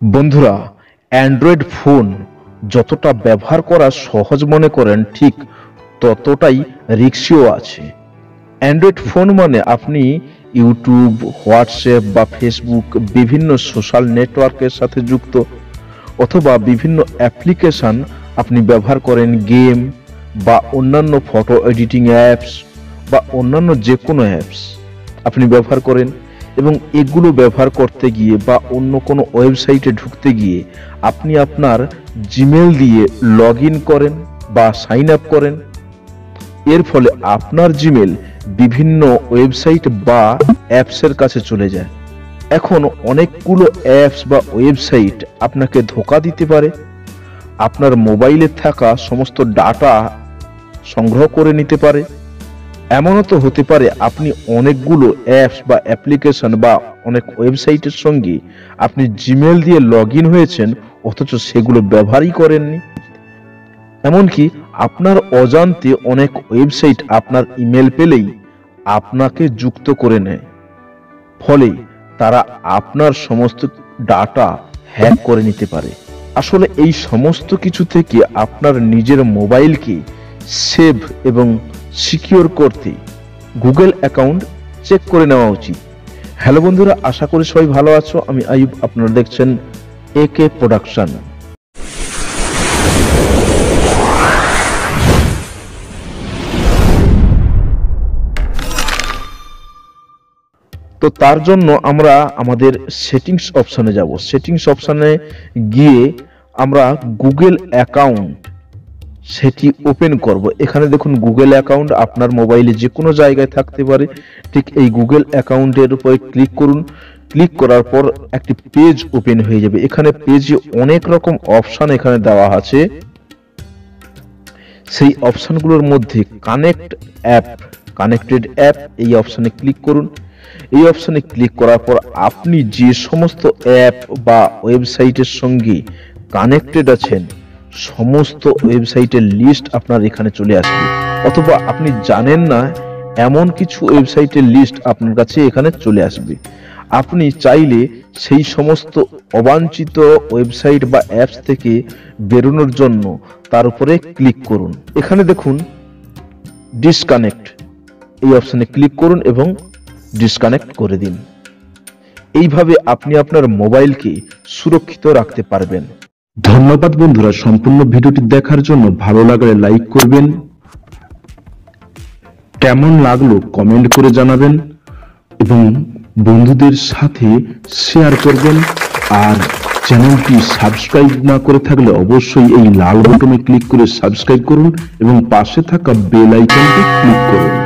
বন্ধুরা, Android phone যতটা ব্যবহার করা সহজ মনে করেন, ঠিক ততটাই রিস্কিও আছে। অ্যান্ড্রয়েড ফোন মানে আপনি ইউটিউব, হোয়াটসঅ্যাপ বা ফেসবুক, বিভিন্ন সোশ্যাল নেটওয়ার্কের সাথে যুক্ত, অথবা বিভিন্ন অ্যাপ্লিকেশন আপনি ব্যবহার করেন, গেম বা অন্যান্য ফটো এডিটিং অ্যাপস বা অন্যান্য যে কোনো অ্যাপস আপনি ব্যবহার করেন, এবং এগুলো ব্যবহার করতে গিয়ে বা অন্য কোনো ওয়েবসাইটে ঢুকতে গিয়ে আপনি আপনার জিমেল দিয়ে লগ ইন করেন বা সাইন আপ করেন। এর ফলে আপনার জিমেল বিভিন্ন ওয়েবসাইট বা অ্যাপসের কাছে চলে যায়। এখন অনেকগুলো অ্যাপস বা ওয়েবসাইট আপনাকে ধোঁকা দিতে পারে, আপনার মোবাইলে থাকা সমস্ত ডাটা সংগ্রহ করে নিতে পারে। এমনও তো হতে পারে আপনি অনেকগুলো অ্যাপস বা অ্যাপ্লিকেশন বা অনেক ওয়েবসাইটের সঙ্গে আপনি জিমেল দিয়ে লগ ইন হয়েছেন, অথচ সেগুলো ব্যবহারই করেননি। এমনকি আপনার অজান্তে অনেক ওয়েবসাইট আপনার ইমেল পেলেই আপনাকে যুক্ত করে নেয়, ফলে তারা আপনার সমস্ত ডাটা হ্যাক করে নিতে পারে। আসলে এই সমস্ত কিছু থেকে আপনার নিজের মোবাইলকে সেভ এবং সিকিউর করতে গুগল অ্যাকাউন্ট চেক করে নেওয়া উচিত। হ্যালো বন্ধুরা, আশা করি সবাই ভালো আছো। আমি আইয়ুব, আপনারা দেখছেন একে প্রোডাকশন। তো তার জন্য আমরা আমাদের সেটিংস অপশনে যাব। সেটিংস অপশনে গিয়ে আমরা গুগল অ্যাকাউন্ট সেটি ওপেন করব। এখানে দেখুন গুগল অ্যাকাউন্ট আপনার মোবাইলে যে কোনো জায়গায় থাকতে পারে। ঠিক এই গুগল অ্যাকাউন্টের উপরে ক্লিক করুন। ক্লিক করার পর একটি পেজ ওপেন হয়ে যাবে। এখানে পেজে অনেক রকম অপশন এখানে দেওয়া আছে। সেই অপশনগুলোর মধ্যে কানেক্টেড অ্যাপ, এই অপশনে ক্লিক করুন। এই অপশনে ক্লিক করার পর আপনি যে সমস্ত অ্যাপ বা ওয়েবসাইটের সঙ্গে কানেক্টেড আছেন, সমস্ত ওয়েবসাইটের লিস্ট আপনার এখানে চলে আসবে। অথবা আপনি জানেন না এমন কিছু ওয়েবসাইটের লিস্ট আপনার কাছে এখানে চলে আসবে। আপনি চাইলে সেই সমস্ত অবাঞ্ছিত ওয়েবসাইট বা অ্যাপস থেকে বেরোনোর জন্য তার উপরে ক্লিক করুন। এখানে দেখুন ডিসকানেক্ট, এই অপশনে ক্লিক করুন এবং ডিসকানেক্ট করে দিন। এইভাবে আপনি আপনার মোবাইলকে সুরক্ষিত রাখতে পারবেন। ধন্যবাদ বন্ধুরা, সম্পূর্ণ ভিডিওটি দেখার জন্য। ভালো লাগলে লাইক করবেন, কেমন লাগলো কমেন্ট করে জানাবেন এবং বন্ধুদের সাথে শেয়ার করবেন। আর চ্যানেলটি সাবস্ক্রাইব না করে থাকলে অবশ্যই এই লাল বাটনে ক্লিক করে সাবস্ক্রাইব করুন এবং পাশে থাকা বেল আইকনটি ক্লিক করুন।